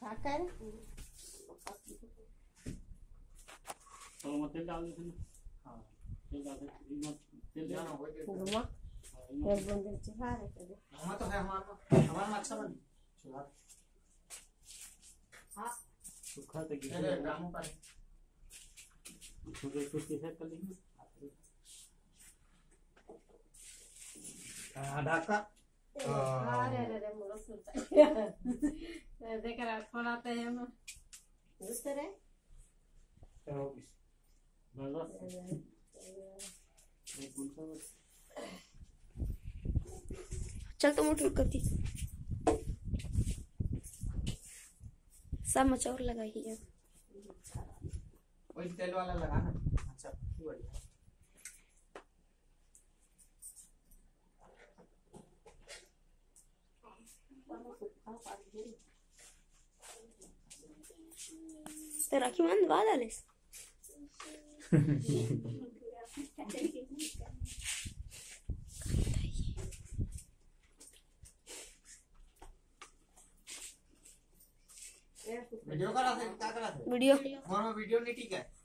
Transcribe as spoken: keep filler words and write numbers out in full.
साकर तो मत तेल डाल दे। हां तेल डाल दे। तेल जाना हो गया गुमा एक बंदे चिढ़ा रहे थे। हम तो है हमारा हमारा में अच्छा बन चुला। हां सूखा तो ये ले काम पर छोटे छोटे से कर लेंगे। हां ढाका अरे अरे अरे मोर सुनता देख रहा थोड़ा तो है हम दूसरे तो बस एक गुलका बस चल तो मोटर करती सब मचौर लगाई है। वही तेल वाला लगा ना। अच्छा बढ़िया तो राखी मान दबा डाले वीडियो करा थे क्या करा थे वीडियो फोन में वीडियो नहीं ठीक है।